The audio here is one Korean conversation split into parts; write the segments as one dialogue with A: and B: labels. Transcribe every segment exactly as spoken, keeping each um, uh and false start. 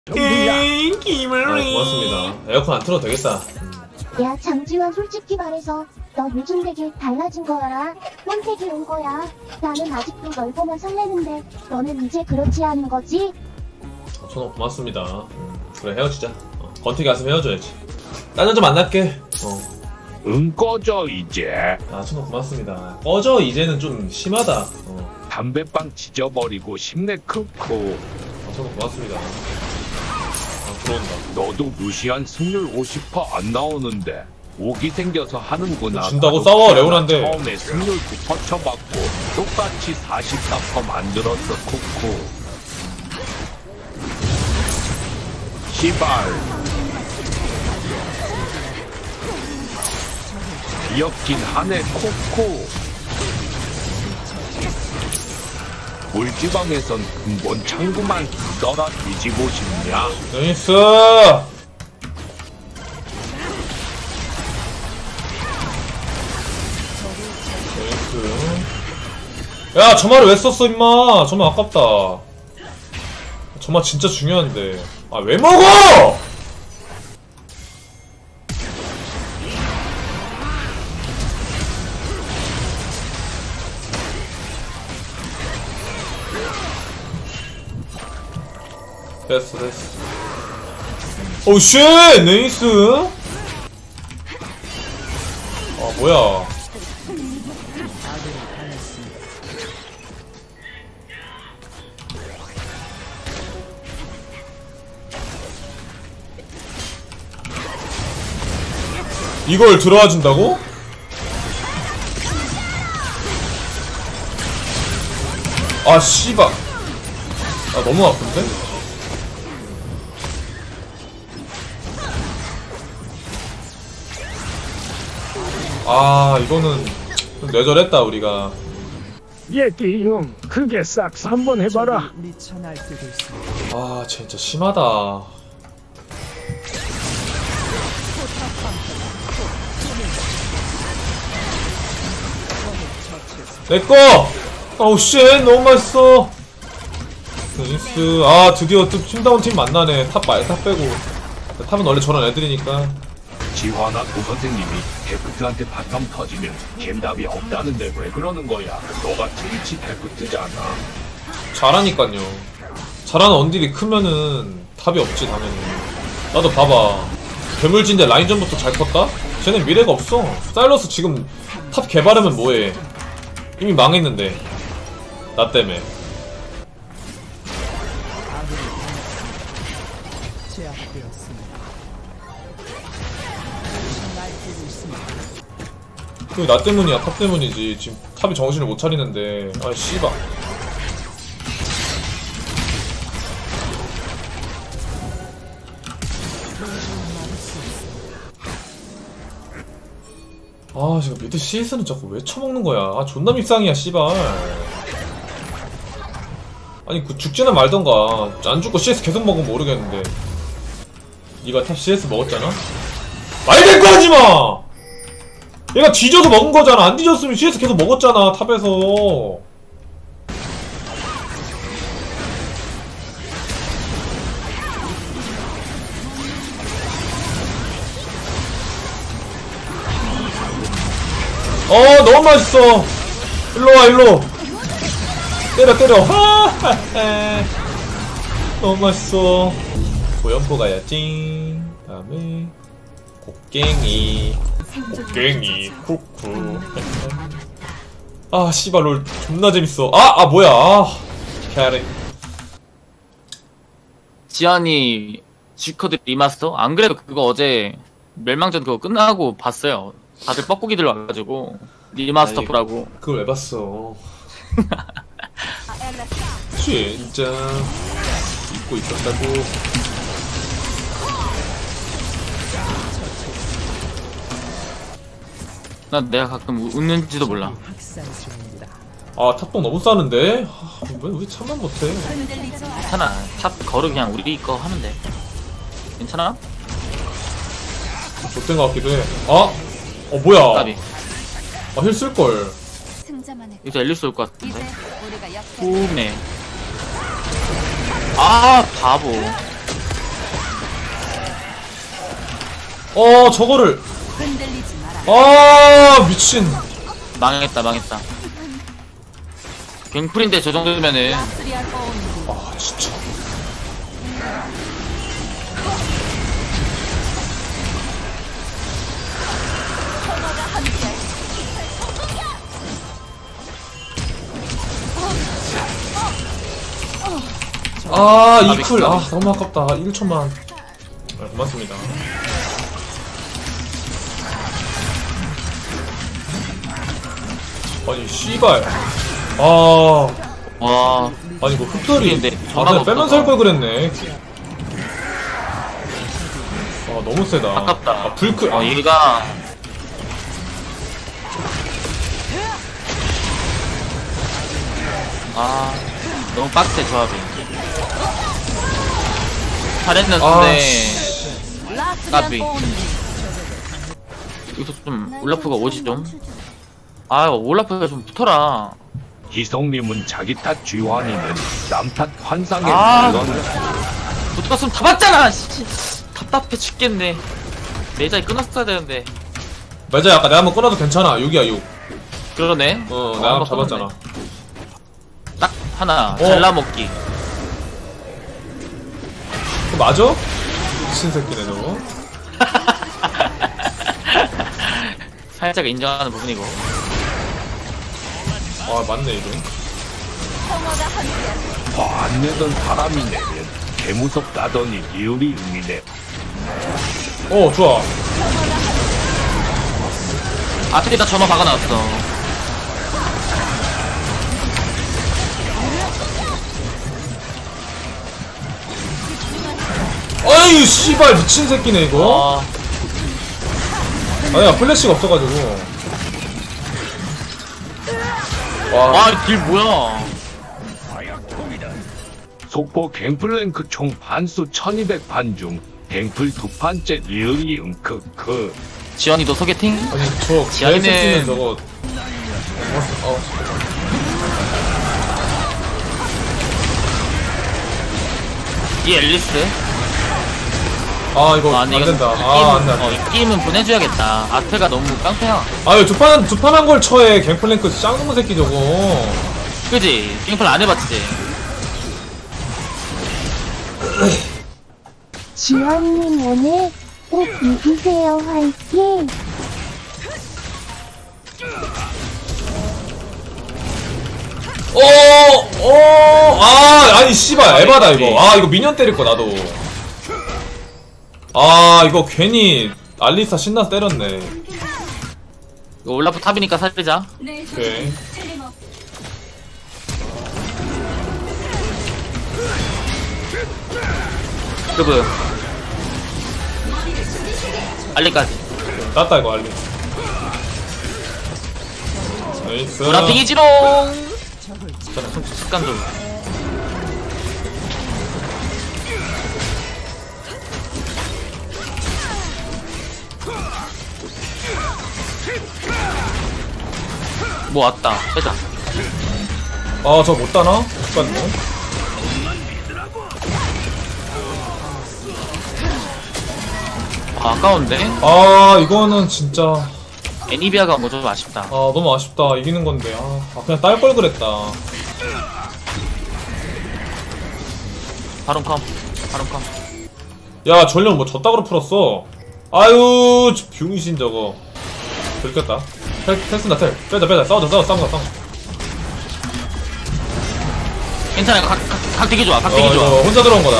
A: 에이 김을리. 아, 고맙습니다. 에어컨 안 틀어도 되겠다.
B: 야 장지환, 솔직히 말해서 너 요즘 되게 달라진 거 알아? 혼택이 온 거야. 나는 아직도 널 보면 설레는데 너는 이제 그렇지 않은 거지?
A: 어, 천원 고맙습니다. 음, 그래 헤어지자. 어, 건티 갔으면 헤어져야지. 딴 여자 만날게. 어.
C: 응 꺼져 이제.
A: 아 천원 고맙습니다. 꺼져 이제는 좀 심하다. 어.
C: 담배빵 지져버리고 싶네 크크.
A: 아, 천원 고맙습니다. 아 들어온다.
C: 너도 무시한 승률 오십 퍼센트 안 나오는데 오기 생겨서 하는구나.
A: 준다고 싸워 레오나인데.
C: 처음에 승률 구 퍼센트 쳐받고 똑같이 사십사 퍼센트 만들었어 쿠쿠. 시발 귀엽긴 하네 코코. 물지방에선 근본 창구만 떠라 뒤지고 싶냐?
A: 나이스. 나이스. 야 저말을 왜 썼어 임마. 저말 아깝다. 저말 진짜 중요한데. 아 왜 먹어! 됐어 됐어. 오 쉣! 네이스! 아 뭐야. 이걸 들어와 준다고? 아 씨발. 아 너무 아픈데? 아 이거는 좀 뇌절했다 우리가.
D: 예끼 형 크게 싹스 한번 해봐라.
A: 아 진짜 심하다. 내꺼! 아우 쉣 너무 맛있어. 나이스. 아 드디어 또 팀다운 팀 만나네. 탑 말 탑 빼고. 탑은 원래 저런 애들이니까.
C: 지환아 고 선생님이 데프트한테 바텀 터지면 겐답이 없다는데 왜 그러는 거야? 너가 트위치 데프트잖아.
A: 잘하니깐요. 잘하는 언딜이 크면은 답이 없지 당연히. 나도 봐봐. 괴물진데 라인전부터 잘 컸다? 쟤는 미래가 없어. 사일러스 지금 탑 개발하면 뭐해. 이미 망했는데 나 때문에. 그게 나 때문이야. 탑 때문이지. 지금 탑이 정신을 못 차리는데. 아 씨발. 아 지금 미드 씨에스는 자꾸 왜 쳐먹는 거야. 아 존나 밉상이야 씨발. 아니 그 죽지나 말던가. 안 죽고 씨에스 계속 먹으면 모르겠는데. 니가 탑 씨에스 먹었잖아? 말대꾸 하지마! 얘가 뒤져서 먹은 거잖아. 안 뒤졌으면 씨에스 계속 먹었잖아 탑에서. 어 너무 맛있어. 일로와 일로. 때려 때려. 하하하. 너무 맛있어. 고연포 가야지. 다음에 곡괭이. 곡괭이 쿠쿠. 아 씨발 롤 존나 재밌어. 아! 아 뭐야. 아 캐리.
E: 지안이 G코드 리마스터? 안 그래도 그거 어제 멸망전 그거 끝나고 봤어요. 다들 뻐꾸기들 와가지고 리마스터 보라고.
A: 그걸 왜 봤어. 진짜 잊고 있었다고.
E: 난 내가 가끔 웃는지도 몰라.
A: 아 탑동 너무 싸는데? 아, 왜, 왜 참만 못해.
E: 괜찮아. 탑 거르 그냥 우리 거 하면 돼. 괜찮아?
A: 좋된 것 같기도 해. 아! 어 뭐야.
E: 까비.
A: 아 힐 쓸걸.
E: 여기서 엘리스 올 것 같은데. 뿜네. 아 바보.
A: 어 저거를
F: 흔들리지 마라.
A: 아 미친.
E: 망했다 망했다. 갱플인데 저 정도면은
F: 쓰리할 뻔.
A: 아 진짜. 아, 이 쿨. 아, 너무 아깝다. 일 초만. 네, 고맙습니다. 아니, 씨발. 아.
E: 와
A: 아니, 이거 흡돌이.
E: 근데
A: 아,
E: 전화가
A: 내가 빼면서
E: 없어서.
A: 할 걸 그랬네. 아, 너무 세다.
E: 아깝다.
A: 아, 불클.
E: 어 얘가 아 너무 빡세 조합이. 잘했는데
A: 아,
E: 까비. 여기서 좀 올라프가 오지 좀. 아 올라프가 좀 붙어라.
C: 희성님은 자기 탓 쥐환이는 남 탓 환상의
E: 아.
C: 그런
E: 붙었으면 다 봤잖아. 씨. 답답해 죽겠네. 내 자리 끊었어야 되는데.
A: 맞아, 아까 내가 한번 끊어도 괜찮아. 육이야, 육.
E: 그러네.
A: 어, 내가 한번
E: 한번
A: 잡았잖아.
E: 딱 하나
A: 어.
E: 잘라먹기.
A: 그거 맞아? 미친 새끼네, 저거.
E: 살짝 인정하는 부분이고.
A: 아, 맞네, 이거.
C: 안 내던 사람이 내면 개무섭다더니 리을이 응이네.
A: 어, 좋아.
E: 앞에다 전화 박아놨어.
A: 아유, 씨발, 미친 새끼네, 이거.
E: 아,
A: 아니야, 플래시가 없어가지고. 와,
E: 와, 길 뭐야?
C: 속보 갱플랭크 총 판수 천이백 판 중 갱플 두 판째 리을이 응크크.
E: 지원이도 소개팅?
A: 아니, 저
E: 지하리는-
A: 개새끼는 저거. 어,
E: 이 앨리스?
A: 아, 이거
E: 아,
A: 안
E: 근데
A: 된다.
E: 이거
A: 아, 안
E: 이
A: 돼,
E: 게임은,
A: 안 돼.
E: 어, 이 게임은 보내줘야겠다. 아트가 너무 깡패야.
A: 아유, 두 판, 두 판 한 걸 쳐해. 갱플랭크 짱놈의 새끼 저거.
E: 그지? 게임플 안 해봤지?
B: 지원님 오늘 꼭 이기세요. 화이팅!
A: 어, 어, 아, 아니, 씨발, 에바다, 이거. 아, 이거 미니언 때릴 거, 나도. 아, 이거 괜히 알리사 신나서 때렸네.
E: 이거 올라프 탑이니까 살리자.
A: 오케이.
E: 그브. 알리까지.
A: 땄다, 이거, 알리. 나이스.
E: 브라핑이지롱! 습관 좀. 뭐 왔다. 빼자.
A: 아, 저 못 따나? 잠깐만.
E: 아, 아까운데?
A: 아, 이거는 진짜. 아,
E: 애니비아가 뭐 좀 아쉽다.
A: 너무 아쉽다. 이기는 건데. 아, 아 그냥 딸 걸 그랬다.
E: 바론 컴. 바론 컴.
A: 야, 전령 뭐 저따구로 풀었어. 아유, 저 병신 저거. 들켰다. 텔, 텔 쓴다, 텔. 빼자, 빼자. 싸우자, 싸우자, 싸우자, 싸우자.
E: 괜찮아. 이거 각, 각, 각 되게 좋아. 각
A: 어,
E: 되게 좋아.
A: 이거 혼자 들어온 거다.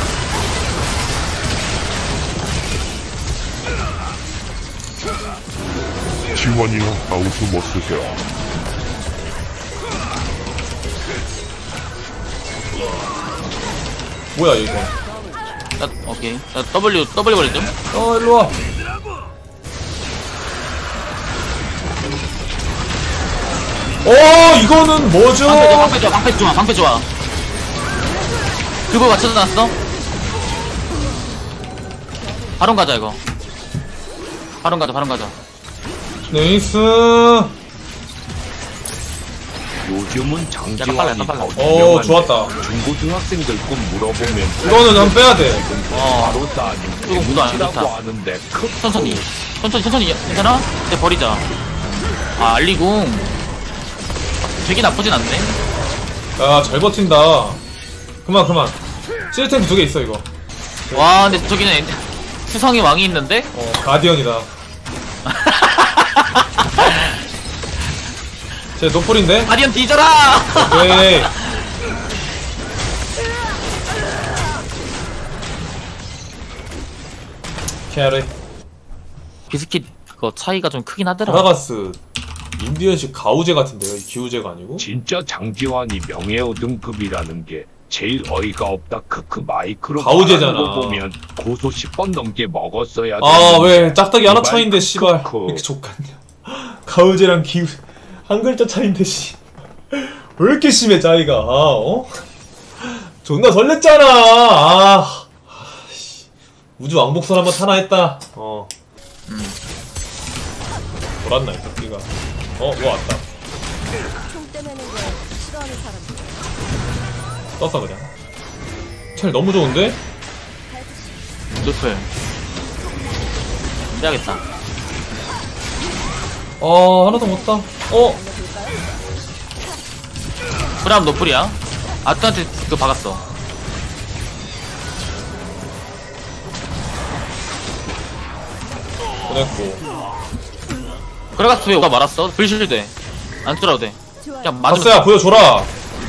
G: 지원이요, 아우스 뭐 쓰세요?
A: 뭐야, 이거.
E: 나, 오케이. 나 W, W 버리 좀.
A: 어, 일로와. 어, 이거는 뭐죠?
E: 방패 좋아, 방패 좋아, 방패 좋아. 그거 맞춰놨어? 바론 가자, 이거. 바론 가자, 바론 가자.
A: 네이스.
C: 요즘은
E: 약간
C: 장지환이
E: 빨라, 약간 빨라.
C: 더
A: 어,
C: 유명한데
A: 좋았다.
C: 중고등학생들 꿈 물어보면
A: 이거는 난 빼야 돼.
E: 어.
C: 바로 따님
E: 이거 무도 안
C: 개무치라고
E: 좋다.
C: 하는데 크
E: 천천히 천천히 천천히 괜찮아? 이제 버리자. 아 알리궁 되게 나쁘진 않네.
A: 야, 잘 버틴다. 그만, 그만. 실탱크 두 개 있어, 이거.
E: 와 근데 저기는 수성의 왕이 있는데?
A: 어, 가디언이다. 쟤 노플인데?
E: 가디언 뒤져라!
A: 오케이. 캐리.
E: 비스킷 그거 차이가 좀 크긴 하더라.
A: 카라가스 인디언식 가우제 같은데요? 이 기우제가 아니고?
C: 진짜 장지환이 명예호 등급이라는 게 제일 어이가 없다. 크크 마이크로
A: 가우제잖아.
C: 말하는 거 보면 고소 십 번 넘게 먹었어야
A: 아,
C: 되는데.
A: 왜 짝딱이 하나
C: 이발
A: 차인데 씨발
C: 크크.
A: 왜 이렇게 족같냐. 가우제랑 기우 한 글자 차인데 씨. 왜 이렇게 심해 차이가. 아, 어? 존나 설렜잖아. 아. 씨. 우주 왕복선 한번 타나 했다. 어.
E: 음.
A: 돌았나 이 새끼가. 어, 뭐 왔다. 떴어 그냥. 텔 너무 좋은데?
E: 노플 해야겠다.
A: 어, 하나도 못 따. 어?
E: 브람 노플이야. 아트한테 그거 박았어.
A: 보냈고.
E: 그래가지고 왜 오가 말았어? 불실돼. 안 뚫어도 돼. 그냥 맞으면
A: 박스야 보여줘라.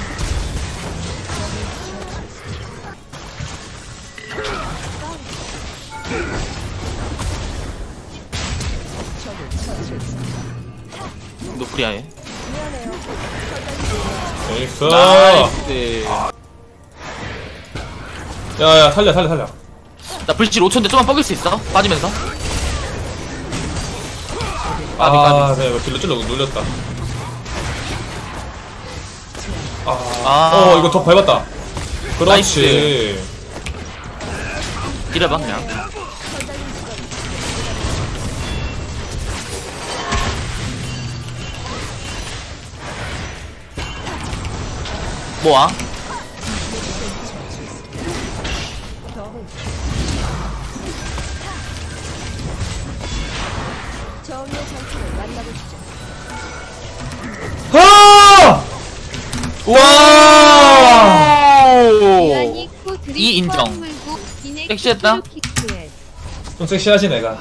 E: 노플이야 얘.
A: 나이스.
E: 나이스.
A: 야야 살려 살려 살려.
E: 나 불실 오 초인데 좀만 뻐길 수 있어? 빠지면서. 까비
A: 아,
E: 까비.
A: 네, 이거 딜러 찔러 눌렸다. 아,
E: 아.
A: 어, 이거 더 밟았다. 그렇지.
E: 이래봐 그냥. 뭐야?
A: 아! 와!
E: 이 인정. 섹시했다.
A: 좀 섹시하지 내가.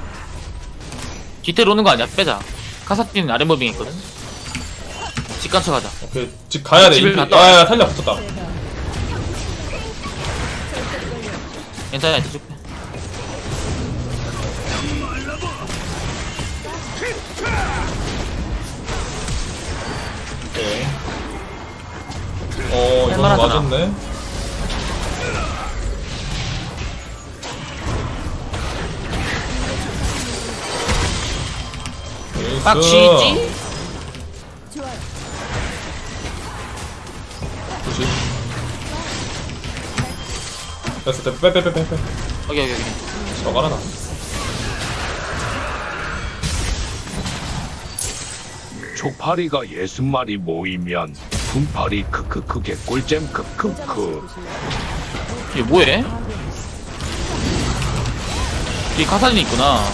E: 뒤태로 오는 거 아니야? 빼자. 카사틴 아랫무빙 있거든. 집 간쳐 가자.
A: 오케이, 집 가야 돼.
E: 집을
A: 인피-
E: 갔다 와.
A: 아, 야, 살려 붙었다.
E: 괜찮아 이제 쭉 빼.
A: 오케이. 어, 이거
E: 할만하잖아.
A: 맞았네. 나이스.
E: 빡치지?
A: 그렇지. 됐어, 됐어. 빼, 빼, 빼, 빼, 빼.
E: 여기 여기 여기.
A: 저거 하나.
C: 초파리가 예순 마리 모이면 분파리 크크크게 꿀잼 크크크.
E: 이게 뭐해? 이 카사딘이 있구나.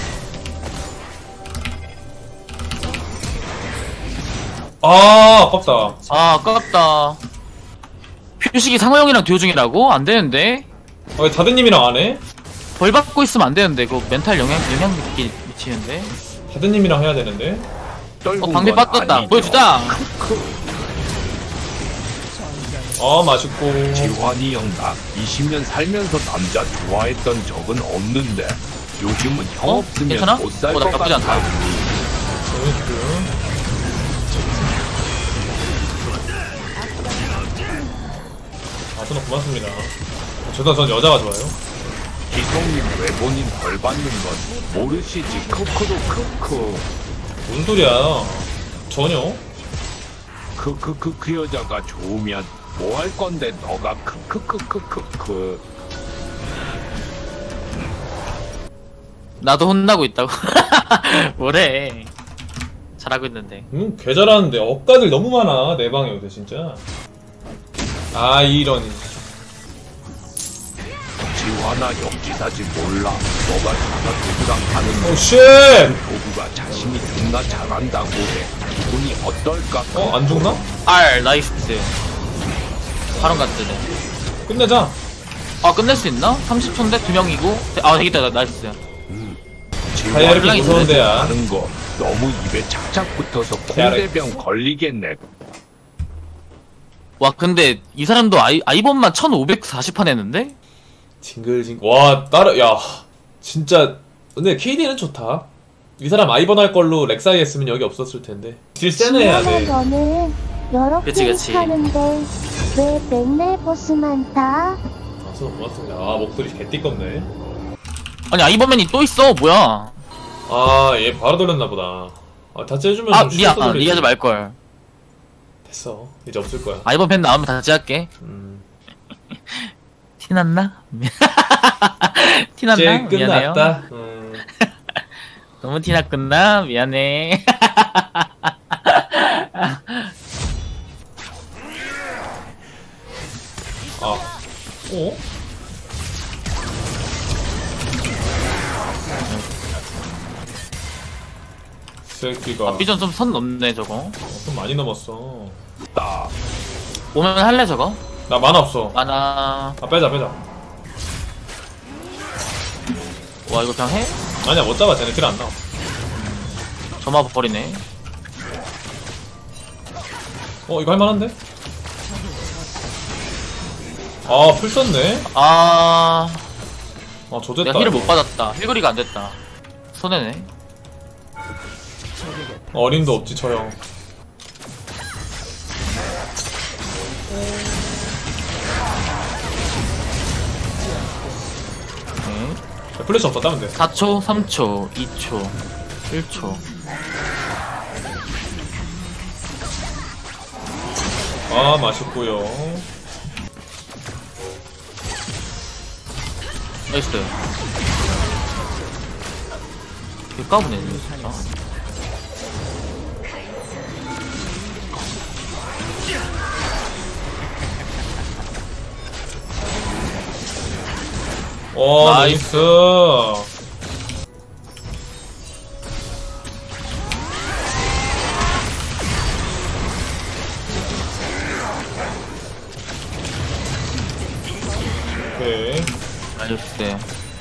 A: 아, 아깝다.
E: 아 아깝다. 표식이 상호형이랑 듀오 중이라고? 안 되는데?
A: 아, 왜 다드님이랑 안 해?
E: 벌 받고 있으면 안 되는데 그거 멘탈 영향 영향 미치, 미치는데.
A: 다드님이랑 해야 되는데.
E: 어 방패 빠졌다. 보여주자.
A: 아, 맛있고.
C: 지환이 형 나 이십 년 살면서 남자 좋아했던 적은 없는데 요즘은 형
E: 어?
C: 없으면
E: 괜찮아?
C: 못 살
E: 어,
C: 것
E: 나쁘지 않다.
C: 같아.
A: 재밌고. 아, 저는 고맙습니다. 저도 전 여자가 좋아요.
C: 기성님 외본인 벌 받는 건 모르시지 크크도 크크.
A: 무슨 소리야. 전혀.
C: 크크크 그 여자가 좋으면 뭐 할 건데 너가 크크크크크크.
E: 나도 혼나고 있다고. 뭐래. 잘하고 있는데.
A: 음, 개 잘하는데 억가들 너무 많아. 내 방에 요새 진짜. 아, 이런.
C: 지화나 역지사지 몰라. 너가 자가 도구랑 하는
A: 오 쉣!
C: 도구가 자신이 존나 잘한다고 해. 기분이 어떨까?
A: 어? 안 죽나?
E: R 나이스. 바로 갔드네.
A: 끝내자.
E: 아 끝낼 수 있나? 삼십 초인데 두 명이고. 아 되겠다. 나- 나이스.
A: 다이아 이렇게
E: 온라인
A: 무서운 데야.
C: 하는 거 너무 입에 착착 붙어서 콩대병 걸리겠네.
E: 와 근데 이 사람도 아이 아이본만 천오백사십 판 했는데?
A: 징글징글. 와, 따라, 야. 진짜. 근데 케이디는 좋다. 이 사람 아이번 할 걸로 렉사이 했으면 여기 없었을 텐데. 딜 세네 해야
B: 지원아
A: 돼.
B: 너는 여러
E: 그치,
B: 개
E: 그치.
B: 하는데 왜 맨날 보스만 타?
A: 아, 수고 고맙습니다. 아, 목소리 개띠껍네.
E: 아니 아이번맨이 또 있어 뭐야?
A: 아, 얘 바로 돌렸나보다. 아, 다 째주면
E: 아
A: 좀
E: 미안.
A: 쉬워서 돌리지.
E: 얘기하지 말걸.
A: 됐어. 이제 없을 거야.
E: 아이번팬 나오면 다시 할게.
A: 음.
E: 티났나? 티났나?
A: 이제
E: 미안해요.
A: 끝났다. 음.
E: 너무 티났구나. 미안해.
A: 아. 어? 새끼가.
E: 아, 삐전 좀 선 넘네 저거.
A: 어, 좀 많이 넘었어.
C: 딱
E: 오면 할래 저거?
A: 나 만화 없어.
E: 아나.
A: 아, 빼자, 빼자.
E: 와 이거 그냥 해?
A: 아니야, 못 잡아. 쟤네 킬 안 나와.
E: 점화 버리네.
A: 어, 이거 할만한데? 아, 풀 썼네?
E: 아.
A: 아, 조졌다.
E: 내가 힐을 못 받았다. 힐거리가 안 됐다. 손해네.
A: 어림도 없지, 저 형.
E: 네.
A: 자, 플래시 없다 따면 돼.
E: 사 초, 삼 초, 이 초, 일 초.
A: 아, 맛있고요.
E: 나이스. 이거 까부네, 진짜.
A: 오,
E: 나이스.
A: 나이스. 오케이.
E: 나이스.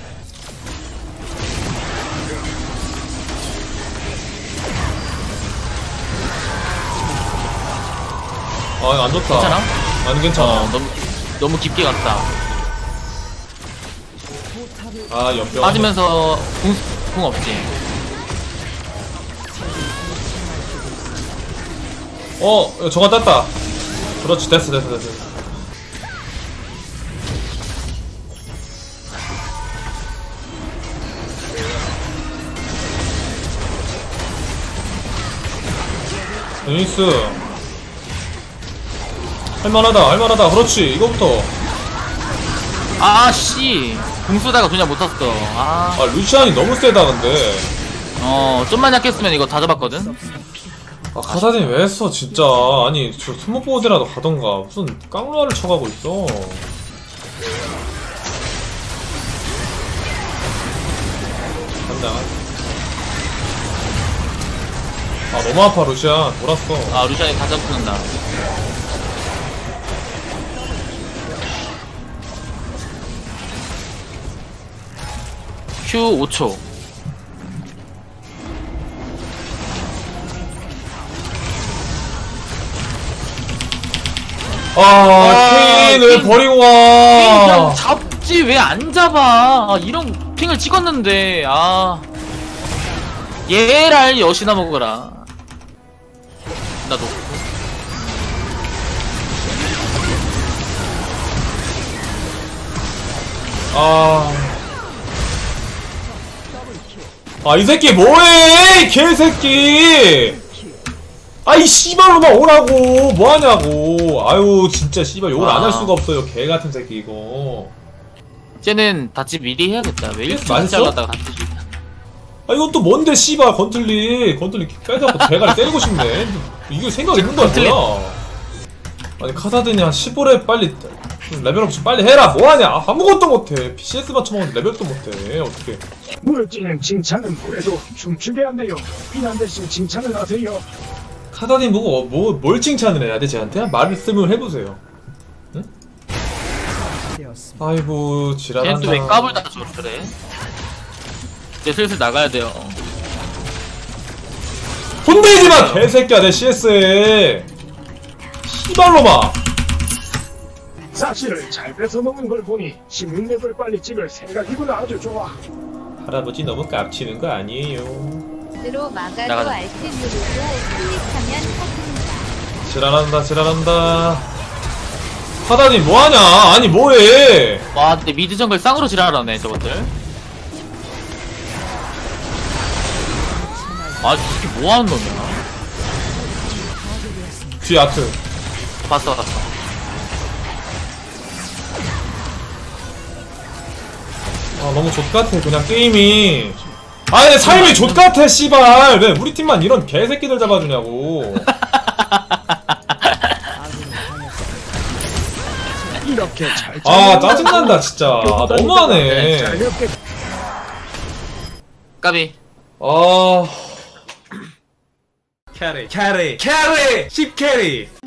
A: 아, 이거 안 좋다.
E: 괜찮아?
A: 아니, 괜찮아.
E: 어, 너무, 너무 깊게 갔다.
A: 아, 연병.
E: 빠지면서 궁, 궁 없지.
A: 어, 이거 저가 땄다. 그렇지, 됐어, 됐어, 됐어. 나이스. 할만하다, 할만하다. 그렇지, 이거부터.
E: 아, 씨. 궁 쓰다가 그냥 못 탔어. 아.
A: 아, 루시안이 너무 세다, 근데.
E: 어, 좀만 약했으면 이거 다 잡았거든?
A: 아, 카사딘 왜 했어, 진짜. 아니, 저 스모보드라도 가던가. 무슨 깡루아를 쳐가고 있어. 간다. 아, 너무 아파, 루시안. 돌았어.
E: 아, 루시안이 다 잡는다. 큐 오 초.
A: 아, 케인 왜
E: 케인.
A: 버리고
E: 그냥
A: 와.
E: 잡지 왜 안 잡아? 아, 이런 핑을 찍었는데 아 얘랄 여시나 먹어라. 나도
A: 아. 아, 이 새끼 뭐해! 이 개새끼! 아이, 씨발로만 오라고! 뭐하냐고! 아유, 진짜 씨발 욕을 안 할 수가 없어요. 개같은 새끼, 이거.
E: 쟤는 다치 미리 해야겠다. 왜 이렇게
A: 맛있어?
E: 진짜 갖다가 다치 지
A: 아, 이건 또 뭔데, 씨발, 건틀리. 건틀리 빼자고 대가리 때리고 싶네. 이게 생각 있는 거야,
E: 건틀리.
A: 뭐야? 아니, 카사딘이 한 십오 렙 빨리 레벨업 좀 빨리 해라. 뭐하냐? 아무것도 못해. 피씨에스만 쳐먹는데 레벨도 못해. 어떻게?
D: 물지는 칭찬은 그래도 춤추게 한대요. 비난 대신 칭찬을 하세요.
A: 카다딘 보고 뭐, 뭘 칭찬을 해야 돼 쟤한테? 말씀을 해보세요. 응? 아이고 지랄한다.
E: 쟤는 또 왜 까불 다 줘, 그래? 이제 슬슬 나가야 돼요.
A: 혼내지마 개새끼야 내 씨에스에. 씨발로마.
D: 사실을 잘 뺏어먹는 걸 보니 십육 렙을 빨리 찍을 생각이구나. 아주 좋아.
A: 할아버지 너무 깝치는 거 아니에요.
F: 으로 막아도
E: 나가자.
F: 알트 누르고 클릭하면 터집니다.
A: 지랄한다 지랄한다. 카다딘 뭐하냐? 아니 뭐해?
E: 와, 근데 미드 정글 쌍으로 지랄하네, 저것들. 아, 이게 뭐 하는 놈이야?
A: 뒤에 아트.
E: 봤어, 봤어.
A: 아 너무 족같아 그냥 게임이. 아니 내 삶이 족같아 씨발. 왜 우리 팀만 이런 개새끼들 잡아주냐고.
D: 이렇게 잘
A: 아 짜증난다 진짜. 아, 너무하네.
D: 잘 이렇게
E: 까비.
A: 아 캐리 캐리 캐리 십 캐리